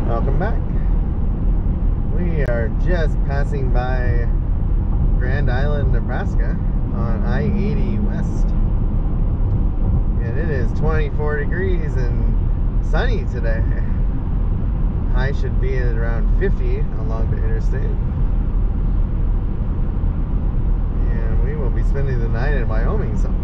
Welcome back. We are just passing by Grand Island, Nebraska on I-80 West. And it is 24 degrees and sunny today. High should be at around 50 along the interstate. And we will be spending the night in Wyoming somewhere.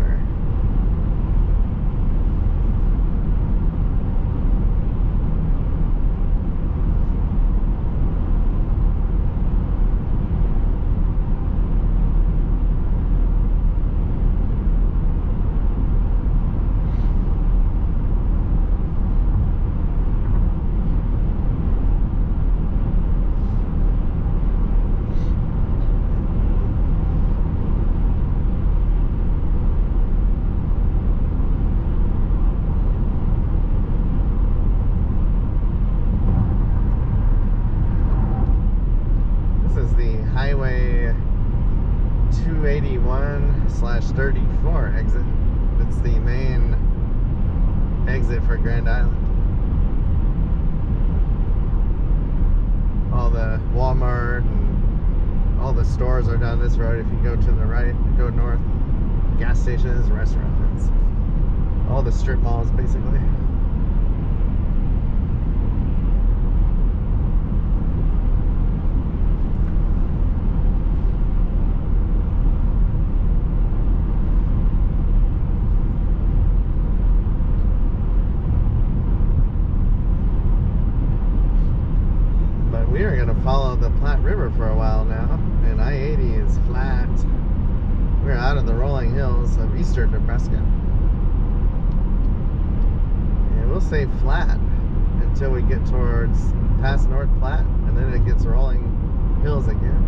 Highway 281/34 exit. It's the main exit for Grand Island. All the Walmart and all the stores are down this road. If you go to the right, go north, gas stations, restaurants, all the strip malls basically. We are going to follow the Platte River for a while now, and I-80 is flat. We're out of the rolling hills of eastern Nebraska. And we'll stay flat until we get towards past North Platte, and then it gets rolling hills again.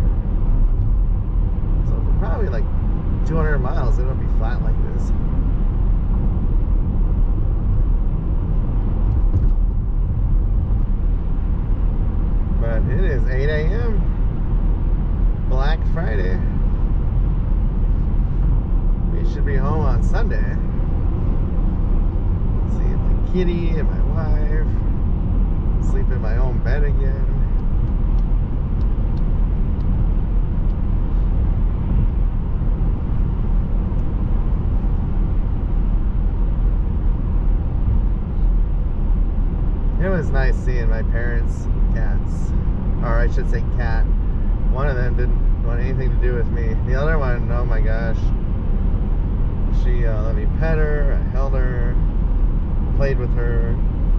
So for probably like 200 miles, it'll be flat like this. But it is 8 a.m. Black Friday. We should be home on Sunday. See my kitty and my wife. Sleep in my own bed again. It was nice seeing my parents' cats, or I should say cat. One of them didn't want anything to do with me. The other one, oh my gosh, she let me pet her, I held her, played with her.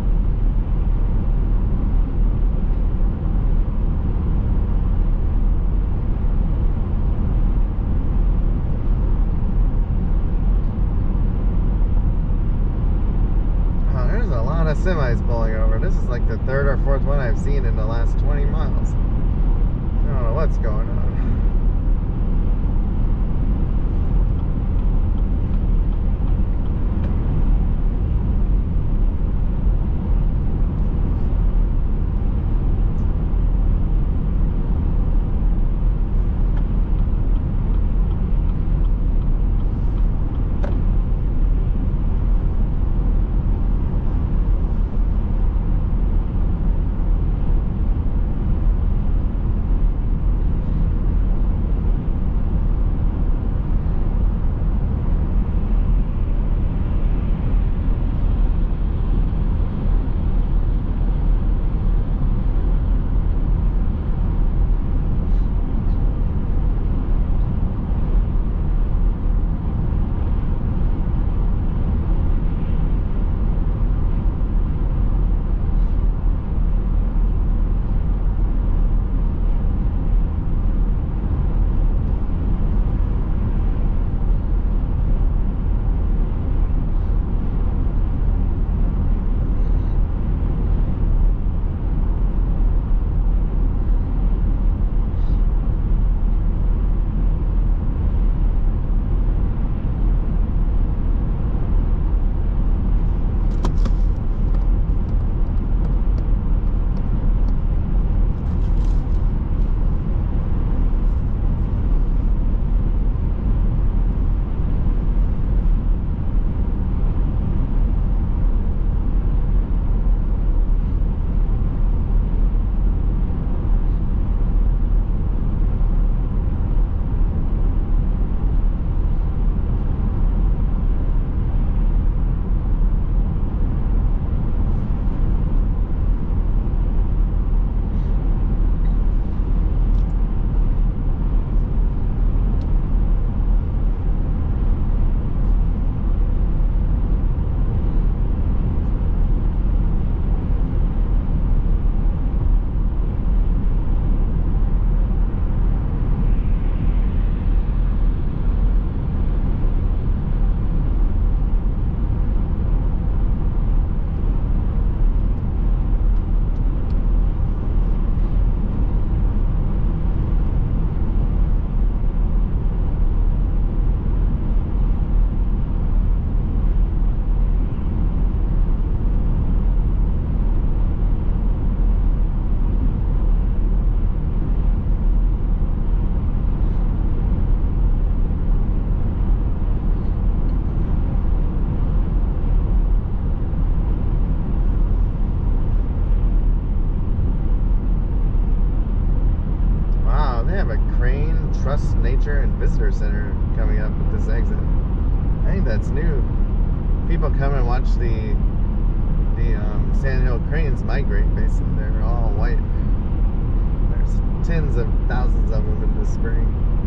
There's a lot of semis pulling over. This is like the third or fourth one I've seen in the last 20 miles. I don't know what's going on. Trust Nature and Visitor Center coming up at this exit. I think that's new. People come and watch the Sandhill cranes migrate. Basically, they're all white. There's tens of thousands of them in the spring.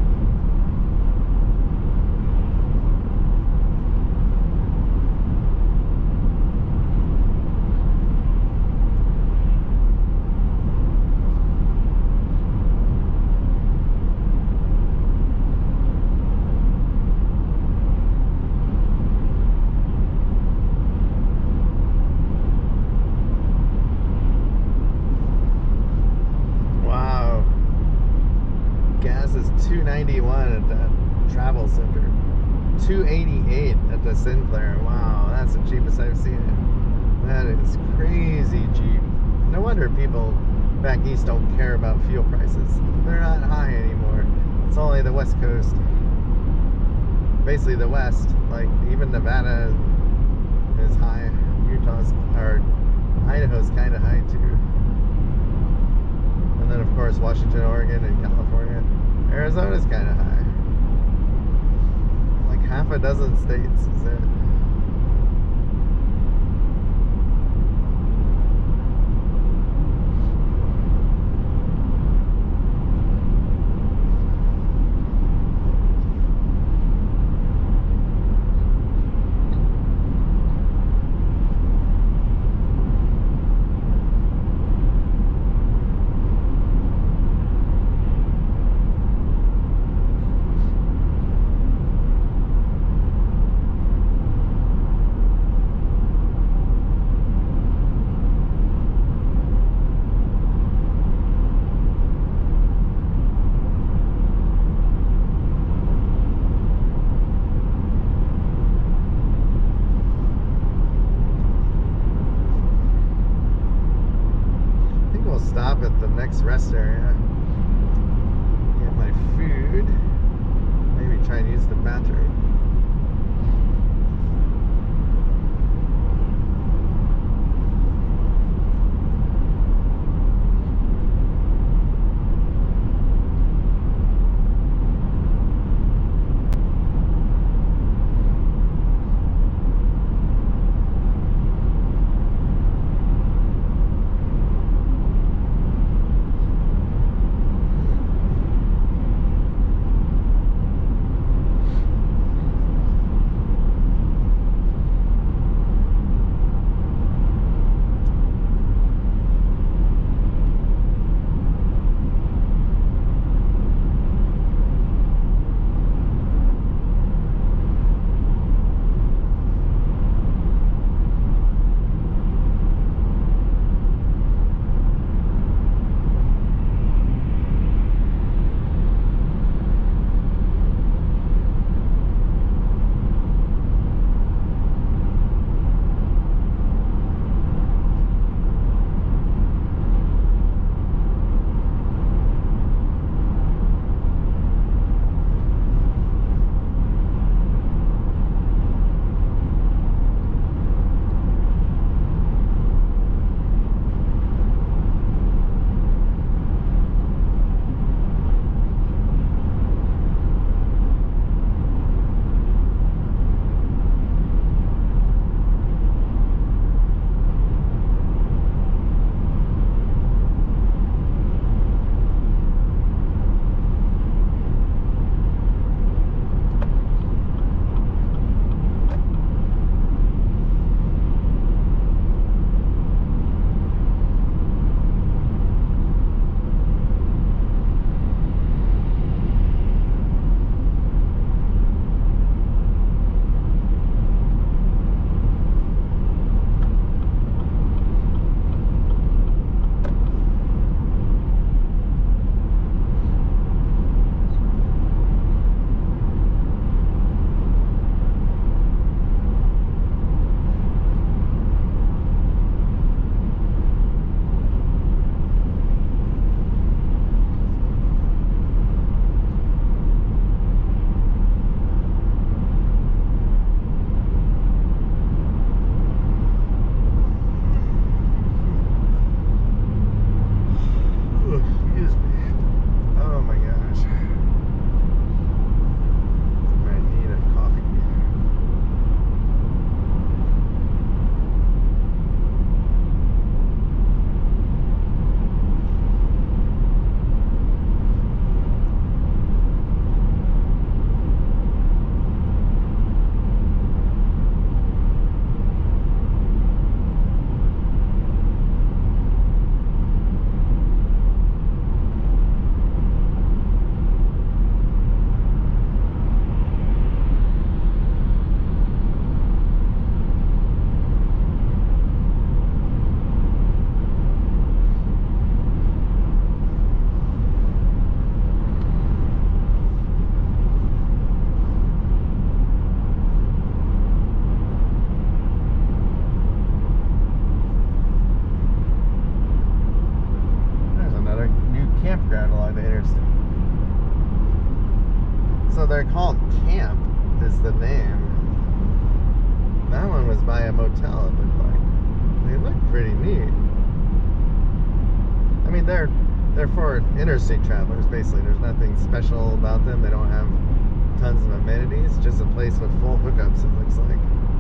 $2.91 at that travel center. $2.88 at the Sinclair. Wow, that's the cheapest I've seen it. That is crazy cheap. No wonder people back east don't care about fuel prices. They're not high anymore. It's only the West Coast. Basically the West. Like even Nevada is high. Utah's or Idaho's kind of high too. And then of course Washington, Oregon, and California. Arizona's kind of high. Like half a dozen states is it. Stop at the next rest area, get my food, maybe try and use the bathroom. interesting. So they're called camp, is the name. That one was by a motel, it looked like. They look pretty neat. I mean, they're for interstate travelers, basically. There's nothing special about them. They don't have tons of amenities. Just a place with full hookups, it looks like.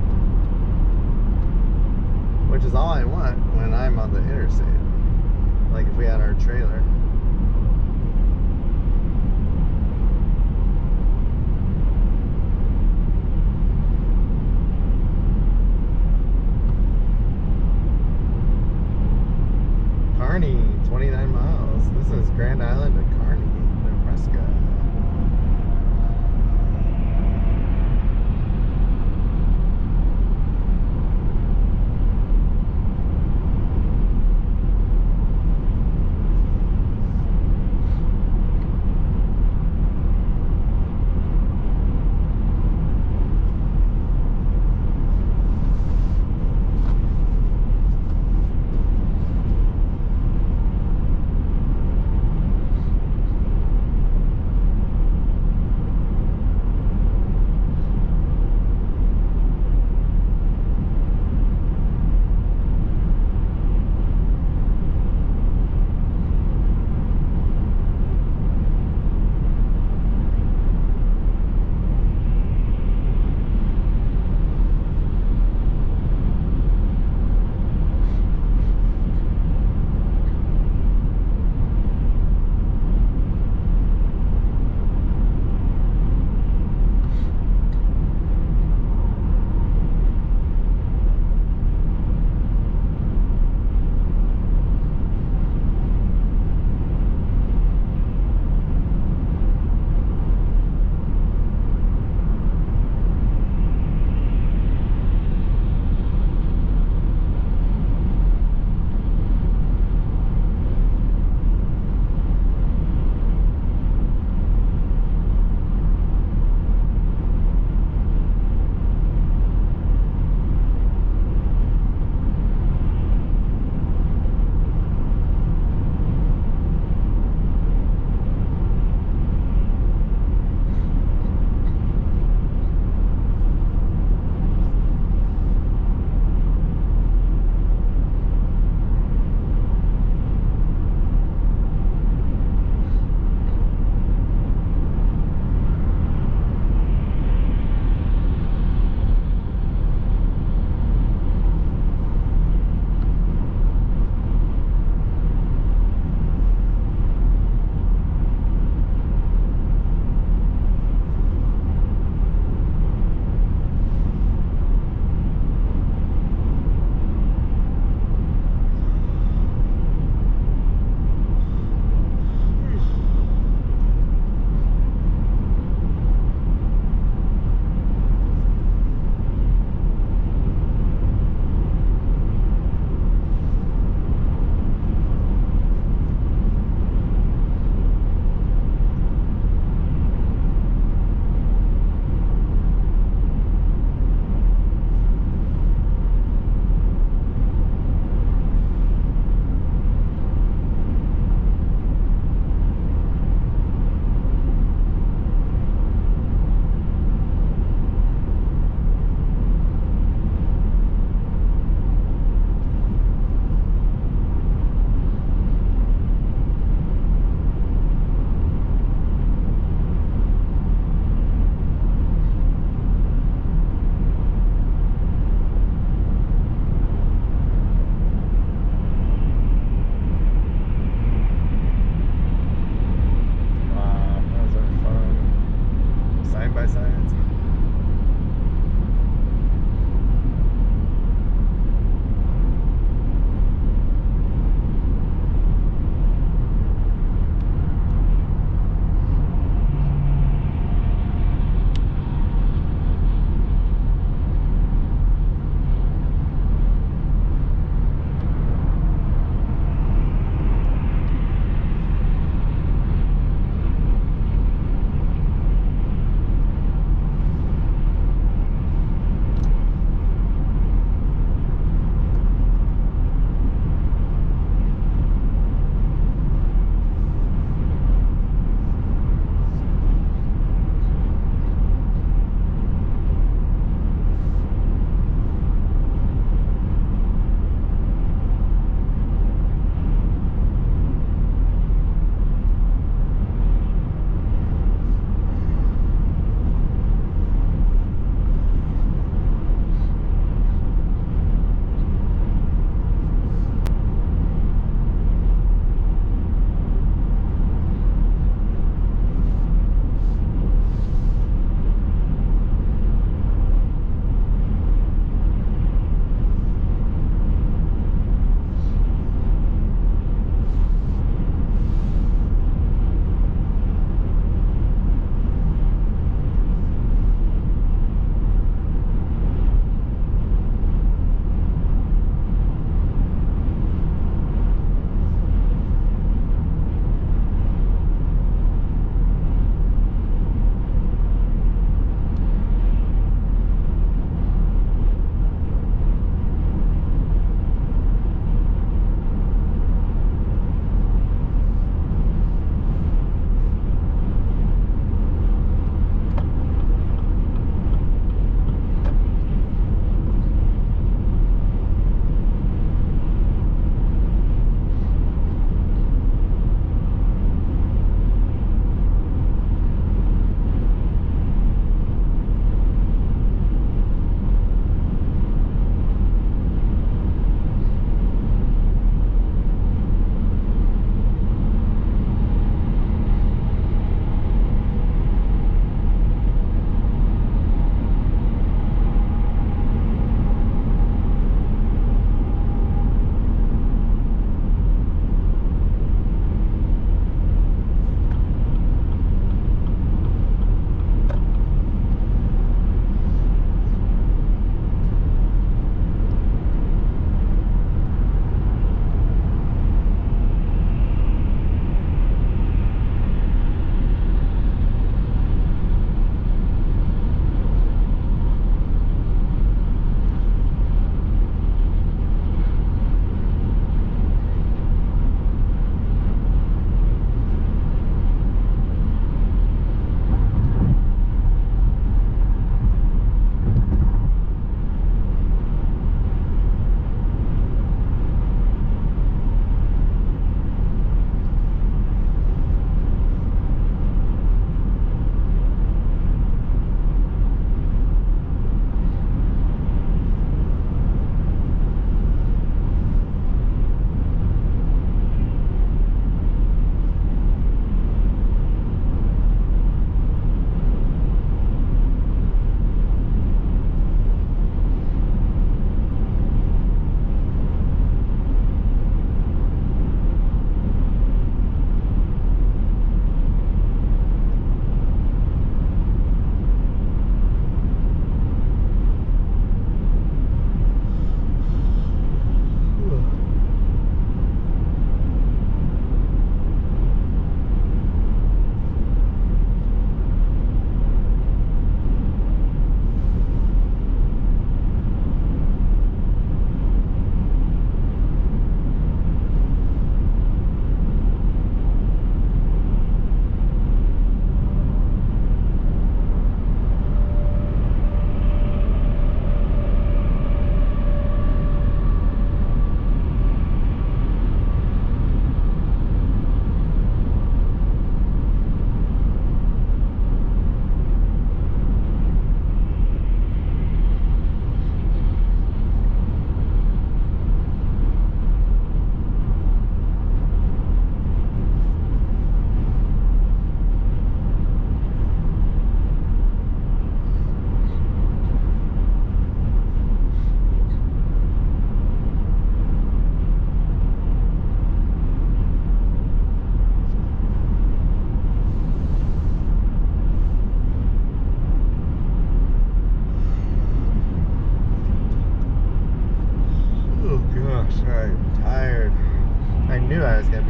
Which is all I want when I'm on the interstate. Like if we had our trailer. Kearney, 29 miles. This is Grand Island to Kearney, Nebraska.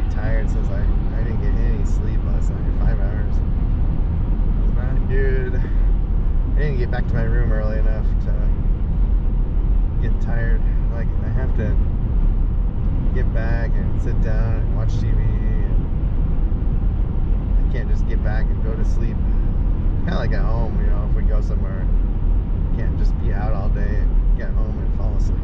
tired since I didn't get any sleep last night. 5 hours. It was not good. I didn't get back to my room early enough to get tired. Like, I have to get back and sit down and watch TV. And I can't just get back and go to sleep. Kind of like at home, you know, if we go somewhere, can't just be out all day and get home and fall asleep.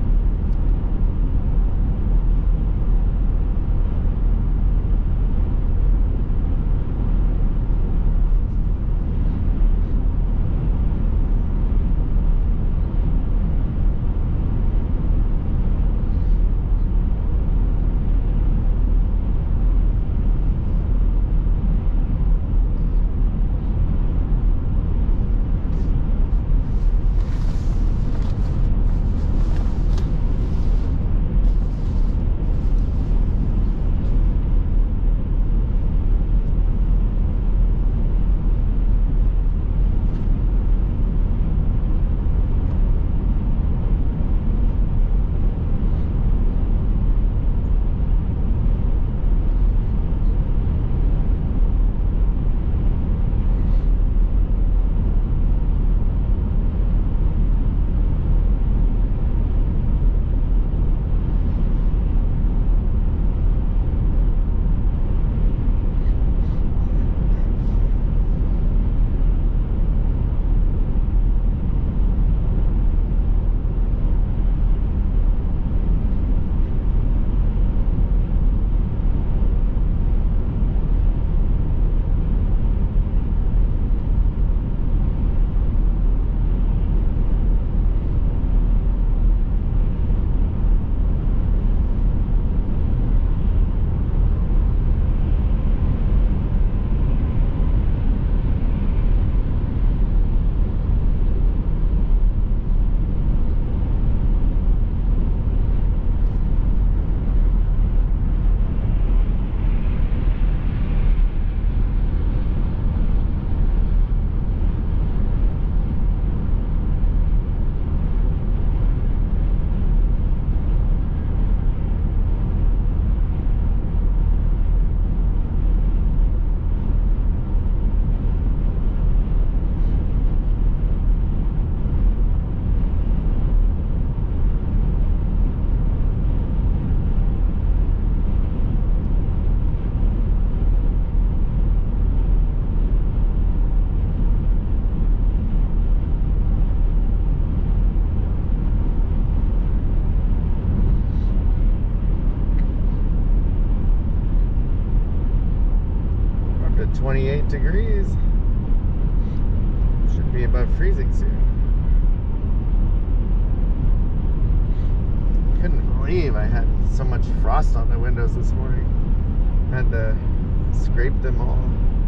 Up to 28 degrees. Should be above freezing soon. Couldn't believe I had so much frost on the windows this morning. Had to scrape them all.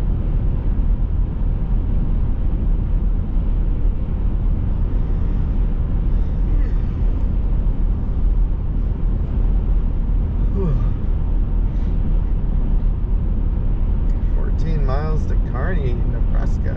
Miles to Kearney, Nebraska.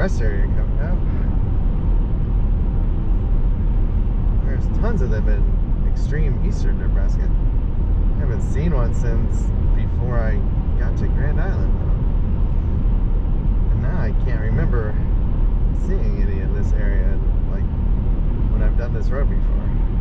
rest area coming up. There's tons of them in extreme eastern Nebraska. I haven't seen one since before I got to Grand Island, though. And now I can't remember seeing any in this area, like when I've done this road before.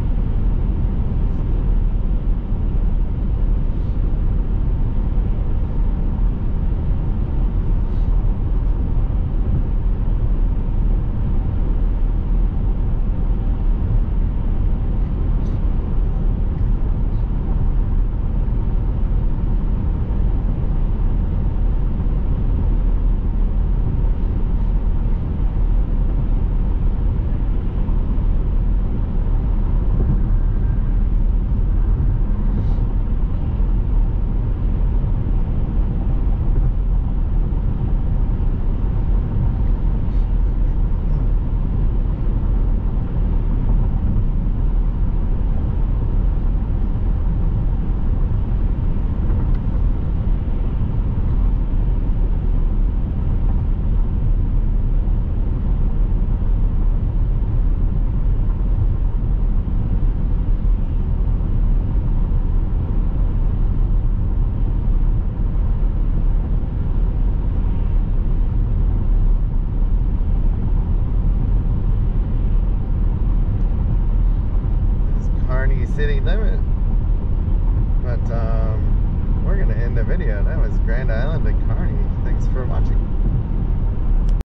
City limit, but we're gonna end the video. That was Grand Island to Kearney. Thanks for watching.